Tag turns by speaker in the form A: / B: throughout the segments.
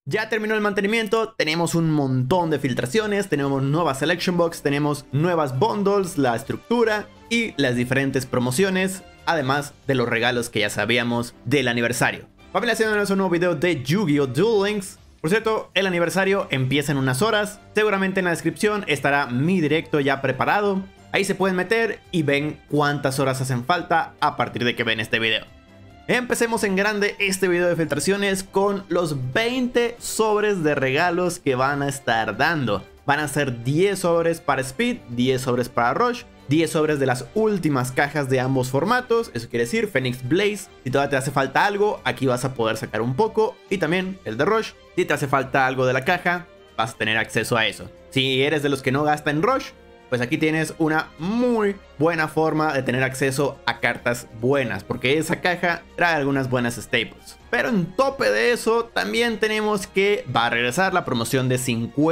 A: Ya terminó el mantenimiento, tenemos un montón de filtraciones, tenemos nuevas Selection Box, tenemos nuevas bundles, la estructura y las diferentes promociones, además de los regalos que ya sabíamos del aniversario. Familia, haciéndonos un nuevo video de Yu-Gi-Oh! Duel Links. Por cierto, el aniversario empieza en unas horas, seguramente en la descripción estará mi directo ya preparado. Ahí se pueden meter y ven cuántas horas hacen falta a partir de que ven este video. Empecemos en grande este video de filtraciones con los 20 sobres de regalos que van a estar dando. Van a ser 10 sobres para Speed, 10 sobres para Rush, 10 sobres de las últimas cajas de ambos formatos. Eso quiere decir Phoenix Blaze. Si todavía te hace falta algo, aquí vas a poder sacar un poco. Y también el de Rush. Si te hace falta algo de la caja, vas a tener acceso a eso. Si eres de los que no gasta en Rush, pues aquí tienes una muy buena forma de tener acceso a cartas buenas, porque esa caja trae algunas buenas staples. Pero en tope de eso también tenemos que va a regresar la promoción de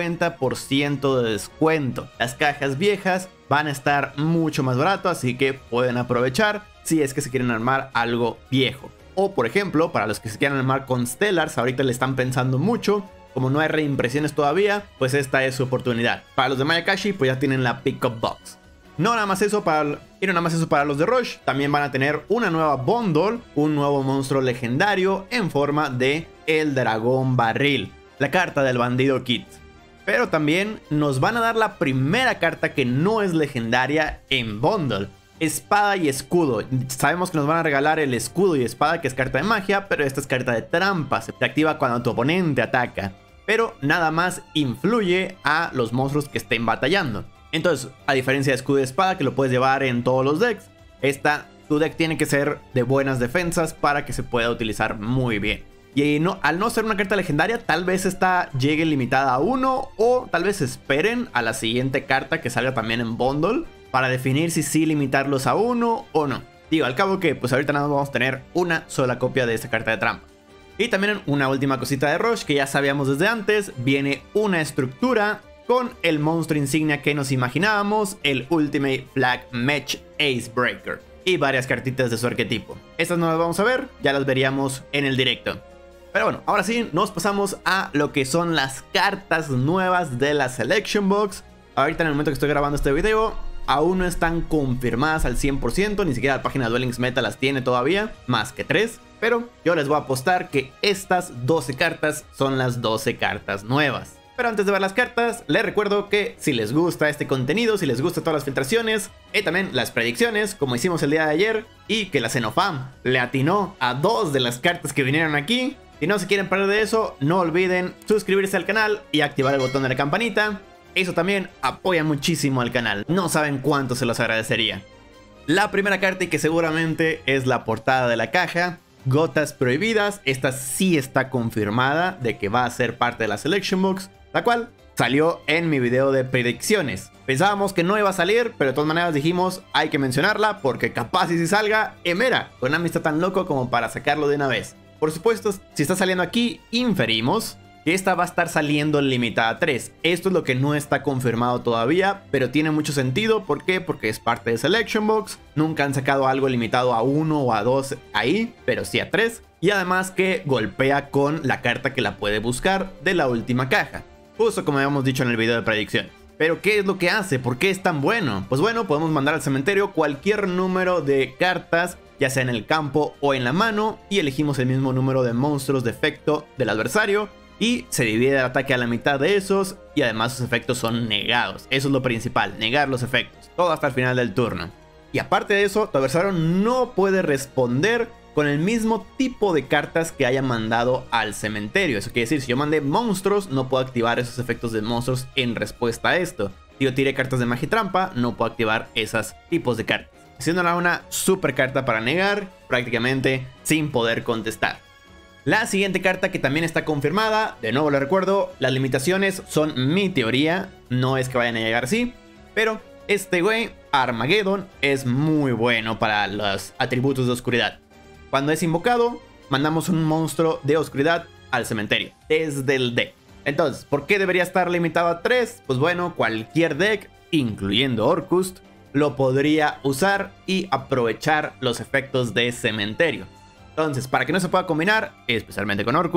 A: 50% de descuento. Las cajas viejas van a estar mucho más baratas, así que pueden aprovechar si es que se quieren armar algo viejo. O por ejemplo, para los que se quieran armar con Stellars, ahorita le están pensando mucho. Como no hay reimpresiones todavía, pues esta es su oportunidad. Para los de Mayakashi, pues ya tienen la Pickup Box. No nada más eso para los de Rush. También van a tener una nueva bundle, un nuevo monstruo legendario en forma de el Dragón Barril, la carta del Bandido Kid. Pero también nos van a dar la primera carta que no es legendaria en bundle. Espada y escudo. Sabemos que nos van a regalar el escudo y espada, que es carta de magia, pero esta es carta de trampa. Se activa cuando tu oponente ataca, pero nada más influye a los monstruos que estén batallando. Entonces, a diferencia de escudo y espada, que lo puedes llevar en todos los decks, tu deck tiene que ser de buenas defensas para que se pueda utilizar muy bien. Y al no ser una carta legendaria, tal vez esta llegue limitada a 1, o tal vez esperen a la siguiente carta que salga también en bundle para definir si sí limitarlos a 1 o no. Digo, al cabo que pues ahorita nada más vamos a tener una sola copia de esta carta de trampa. Y también una última cosita de Rush que ya sabíamos desde antes. Viene una estructura con el monstruo insignia que nos imaginábamos, el Ultimate Flag Match Acebreaker, y varias cartitas de su arquetipo. Estas no las vamos a ver, ya las veríamos en el directo. Pero bueno, ahora sí, nos pasamos a lo que son las cartas nuevas de la Selection Box. Ahorita en el momento que estoy grabando este video, aún no están confirmadas al 100%, ni siquiera la página de Duel Links Meta las tiene todavía, más que 3. Pero yo les voy a apostar que estas 12 cartas son las 12 cartas nuevas. Pero antes de ver las cartas, les recuerdo que si les gusta este contenido, si les gustan todas las filtraciones y también las predicciones, como hicimos el día de ayer, y que la Xenofam le atinó a 2 de las cartas que vinieron aquí, si no se quieren perder de eso, no olviden suscribirse al canal y activar el botón de la campanita. Eso también apoya muchísimo al canal. No saben cuánto se los agradecería. La primera carta, y que seguramente es la portada de la caja, Gotas Prohibidas. Esta sí está confirmada de que va a ser parte de la Selection Box, la cual salió en mi video de predicciones. Pensábamos que no iba a salir, pero de todas maneras dijimos hay que mencionarla porque capaz y si salga, mira, Konami está tan loco como para sacarlo de una vez. Por supuesto, si está saliendo aquí, inferimos que esta va a estar saliendo limitada a 3. Esto es lo que no está confirmado todavía, pero tiene mucho sentido. ¿Por qué? Porque es parte de Selection Box. Nunca han sacado algo limitado a 1 o a 2 ahí, pero sí a 3. Y además que golpea con la carta que la puede buscar de la última caja, justo como habíamos dicho en el video de predicciones. Pero ¿qué es lo que hace? ¿Por qué es tan bueno? Pues bueno, podemos mandar al cementerio cualquier número de cartas, ya sea en el campo o en la mano, y elegimos el mismo número de monstruos de efecto del adversario. Y se divide el ataque a la mitad de esos, y además sus efectos son negados. Eso es lo principal, negar los efectos, todo hasta el final del turno. Y aparte de eso, tu adversario no puede responder con el mismo tipo de cartas que haya mandado al cementerio. Eso quiere decir, si yo mandé monstruos, no puedo activar esos efectos de monstruos en respuesta a esto. Si yo tiré cartas de magia y trampa, no puedo activar esos tipos de cartas, haciéndola una super carta para negar, prácticamente sin poder contestar. La siguiente carta que también está confirmada, de nuevo lo recuerdo, las limitaciones son mi teoría, no es que vayan a llegar así, pero este güey, Armageddon, es muy bueno para los atributos de oscuridad. Cuando es invocado, mandamos un monstruo de oscuridad al cementerio, desde el deck. Entonces, ¿por qué debería estar limitado a 3? Pues bueno, cualquier deck, incluyendo Orcust, lo podría usar y aprovechar los efectos de cementerio. Entonces, para que no se pueda combinar, especialmente con Orcust,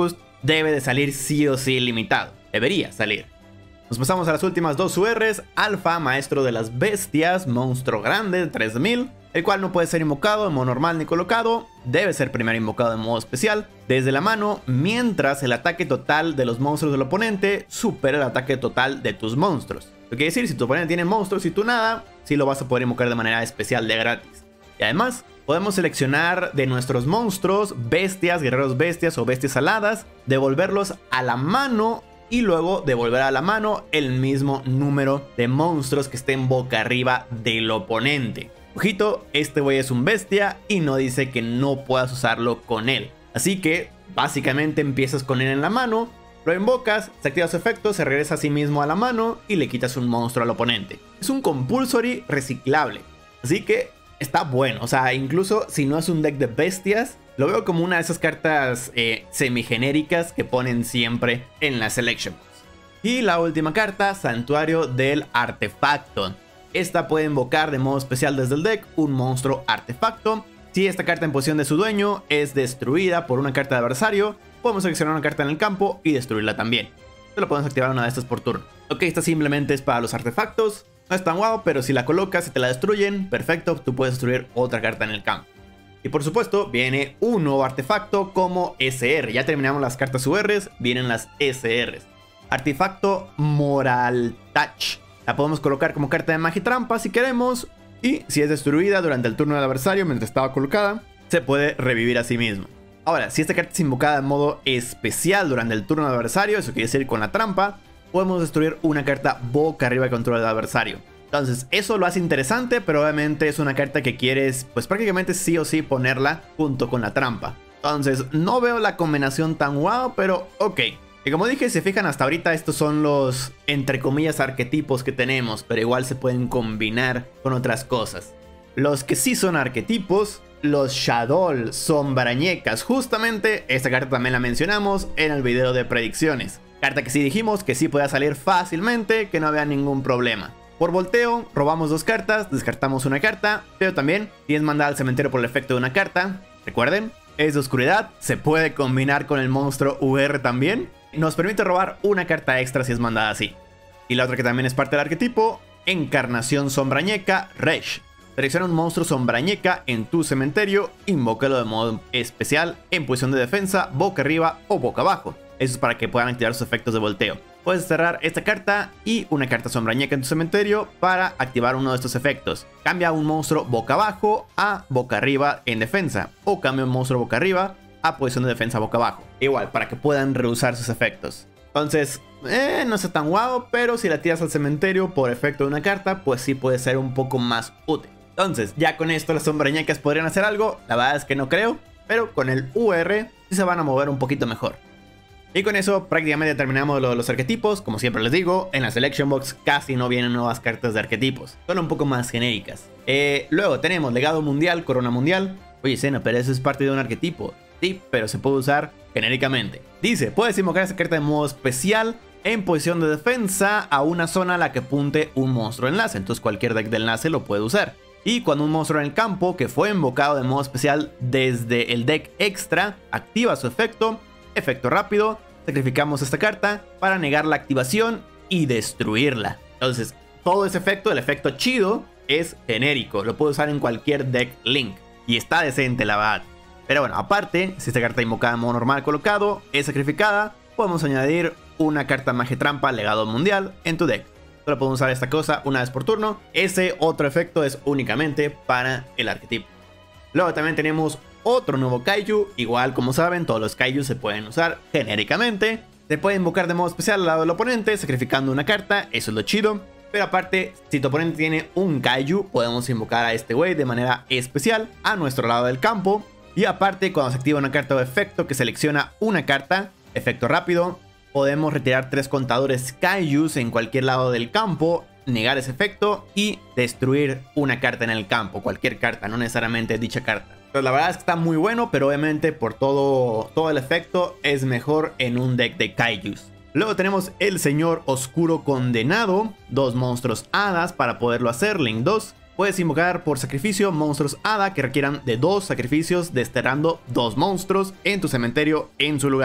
A: debe de salir sí o sí limitado. Debería salir. Nos pasamos a las últimas dos URs. Alfa, maestro de las bestias, monstruo grande de 3000, el cual no puede ser invocado en modo normal ni colocado. Debe ser primero invocado en modo especial desde la mano, mientras el ataque total de los monstruos del oponente supera el ataque total de tus monstruos. Lo que quiere decir, si tu oponente tiene monstruos y tú nada, sí lo vas a poder invocar de manera especial de gratis. Y además, podemos seleccionar de nuestros monstruos bestias, guerreros bestias o bestias aladas, devolverlos a la mano y luego devolver a la mano el mismo número de monstruos que estén boca arriba del oponente. Ojito, este güey es un bestia y no dice que no puedas usarlo con él. Así que básicamente empiezas con él en la mano, lo invocas, se activa su efecto, se regresa a sí mismo a la mano y le quitas un monstruo al oponente. Es un compulsory reciclable, así que está bueno. O sea, incluso si no es un deck de bestias, lo veo como una de esas cartas semigenéricas que ponen siempre en la Selection Box. Y la última carta, Santuario del Artefacto. Esta puede invocar de modo especial desde el deck un monstruo artefacto. Si esta carta en posición de su dueño es destruida por una carta de adversario, podemos seleccionar una carta en el campo y destruirla también. Solo podemos activar una de estas por turno. Ok, esta simplemente es para los artefactos. No es tan guau, pero si la colocas y te la destruyen, perfecto, tú puedes destruir otra carta en el campo. Y por supuesto, viene un nuevo artefacto como SR. Ya terminamos las cartas URs, vienen las SRs. Artefacto Moral Touch. La podemos colocar como carta de magia y trampa si queremos. Y si es destruida durante el turno del adversario mientras estaba colocada, se puede revivir a sí mismo. Ahora, si esta carta es invocada en modo especial durante el turno del adversario, eso quiere decir con la trampa, podemos destruir una carta boca arriba que controla al adversario. Entonces, eso lo hace interesante, pero obviamente es una carta que quieres, pues prácticamente sí o sí ponerla junto con la trampa. Entonces, no veo la combinación tan guau, pero ok. Y como dije, si se fijan hasta ahorita, estos son los, entre comillas, arquetipos que tenemos, pero igual se pueden combinar con otras cosas. Los que sí son arquetipos, los Shaddoll Sombrañecas. Justamente esta carta también la mencionamos en el video de predicciones. Carta que sí dijimos que sí puede salir fácilmente, que no había ningún problema. Por volteo, robamos dos cartas, descartamos una carta, pero también si es mandada al cementerio por el efecto de una carta, recuerden, es de oscuridad, se puede combinar con el monstruo UR también. Nos permite robar una carta extra si es mandada así. Y la otra que también es parte del arquetipo, Encarnación Sombrañeca Resh. Selecciona un monstruo Sombrañeca en tu cementerio, invócalo de modo especial en posición de defensa, boca arriba o boca abajo. Eso es para que puedan activar sus efectos de volteo. Puedes cerrar esta carta y una carta Sombrañeca en tu cementerio para activar uno de estos efectos. Cambia un monstruo boca abajo a boca arriba en defensa, o cambia un monstruo boca arriba a posición de defensa boca abajo. Igual, para que puedan reusar sus efectos. Entonces, no está tan guau, pero si la tiras al cementerio por efecto de una carta, pues sí puede ser un poco más útil. Entonces, ya con esto las Sombrañecas podrían hacer algo. La verdad es que no creo, pero con el UR sí se van a mover un poquito mejor. Y con eso prácticamente terminamos los arquetipos. Como siempre les digo, en la Selection Box casi no vienen nuevas cartas de arquetipos. Son un poco más genéricas. Luego tenemos Legado Mundial, Corona Mundial. Oye, Sena, pero eso es parte de un arquetipo. Sí, pero se puede usar genéricamente. Dice, puedes invocar esa carta de modo especial en posición de defensa a una zona a la que apunte un monstruo enlace. Entonces cualquier deck de enlace lo puede usar. Y cuando un monstruo en el campo que fue invocado de modo especial desde el deck extra activa su efecto, efecto rápido, sacrificamos esta carta para negar la activación y destruirla. Entonces, todo ese efecto, el efecto chido, es genérico. Lo puedo usar en cualquier deck Link. Y está decente, la verdad. Pero bueno, aparte, si esta carta invocada en modo normal colocado es sacrificada, podemos añadir una carta magia trampa Legado Mundial en tu deck. Solo podemos usar esta cosa una vez por turno. Ese otro efecto es únicamente para el arquetipo. Luego también tenemos otro nuevo Kaiju. Igual, como saben, todos los Kaiju se pueden usar genéricamente. Se puede invocar de modo especial al lado del oponente, sacrificando una carta. Eso es lo chido. Pero aparte, si tu oponente tiene un Kaiju, podemos invocar a este güey de manera especial a nuestro lado del campo. Y aparte, cuando se activa una carta o efecto que selecciona una carta, efecto rápido, podemos retirar 3 contadores Kaijus en cualquier lado del campo, negar ese efecto y destruir una carta en el campo. Cualquier carta, no necesariamente dicha carta. Pero la verdad es que está muy bueno, pero obviamente por todo el efecto es mejor en un deck de Kaijus. Luego tenemos el Señor Oscuro Condenado, 2 monstruos hadas para poderlo hacer, Link 2. Puedes invocar por sacrificio monstruos hada que requieran de 2 sacrificios, desterrando 2 monstruos en tu cementerio en su lugar.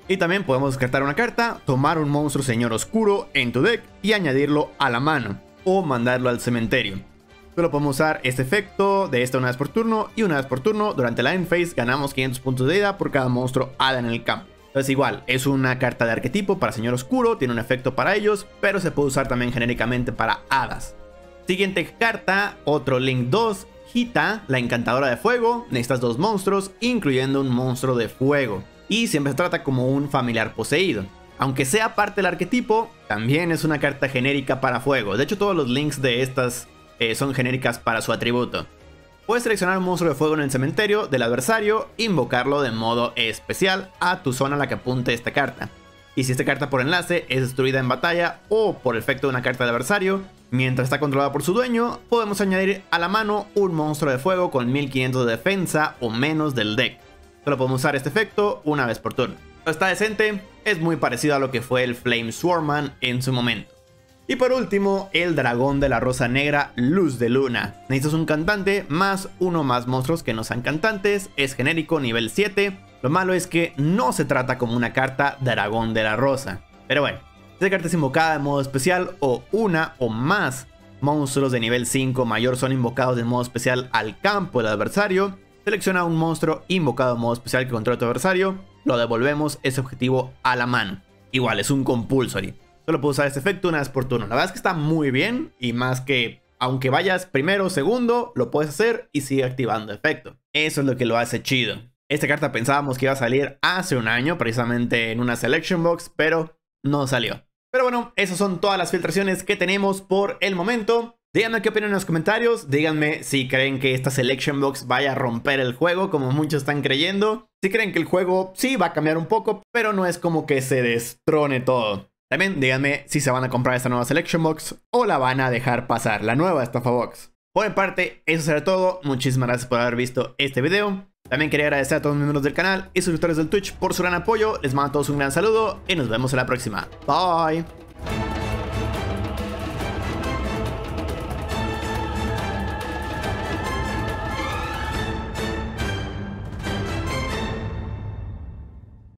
A: Y también podemos descartar una carta, tomar un monstruo señor oscuro en tu deck y añadirlo a la mano o mandarlo al cementerio. Solo podemos usar este efecto de esta una vez por turno y una vez por turno durante la end phase ganamos 500 puntos de vida por cada monstruo hada en el campo. Entonces igual, es una carta de arquetipo para señor oscuro, tiene un efecto para ellos, pero se puede usar también genéricamente para hadas. Siguiente carta, otro Link 2, Hita, la encantadora de fuego. Necesitas 2 monstruos, incluyendo un monstruo de fuego. Y siempre se trata como un familiar poseído. Aunque sea parte del arquetipo, también es una carta genérica para fuego. De hecho, todos los links de estas son genéricas para su atributo. Puedes seleccionar un monstruo de fuego en el cementerio del adversario e invocarlo de modo especial a tu zona a la que apunte esta carta. Y si esta carta por enlace es destruida en batalla o por efecto de una carta del adversario, mientras está controlada por su dueño, podemos añadir a la mano un monstruo de fuego con 1500 de defensa o menos del deck. Solo podemos usar este efecto una vez por turno. Está decente, es muy parecido a lo que fue el Flame Swarman en su momento. Y por último, el dragón de la rosa negra, Luz de Luna. Necesitas un cantante más uno más monstruos que no sean cantantes, es genérico nivel 7. Lo malo es que no se trata como una carta dragón de la rosa. Pero bueno, si esta carta es invocada de modo especial o una o más monstruos de nivel 5 mayor son invocados de modo especial al campo del adversario, selecciona un monstruo invocado de modo especial que controla tu adversario, lo devolvemos ese objetivo a la mano. Igual, es un compulsory. Solo puedo usar este efecto una vez por turno. La verdad es que está muy bien y más que aunque vayas primero o segundo, lo puedes hacer y sigue activando efecto. Eso es lo que lo hace chido. Esta carta pensábamos que iba a salir hace un año, precisamente en una Selection Box, pero no salió. Pero bueno, esas son todas las filtraciones que tenemos por el momento. Díganme qué opinan en los comentarios, díganme si creen que esta Selection Box vaya a romper el juego como muchos están creyendo. Si creen que el juego sí va a cambiar un poco, pero no es como que se destrone todo. También díganme si se van a comprar esta nueva Selection Box o la van a dejar pasar, la nueva Estafa Box. Por mi parte, eso será todo. Muchísimas gracias por haber visto este video. También quería agradecer a todos los miembros del canal y suscriptores del Twitch por su gran apoyo. Les mando a todos un gran saludo y nos vemos en la próxima. Bye.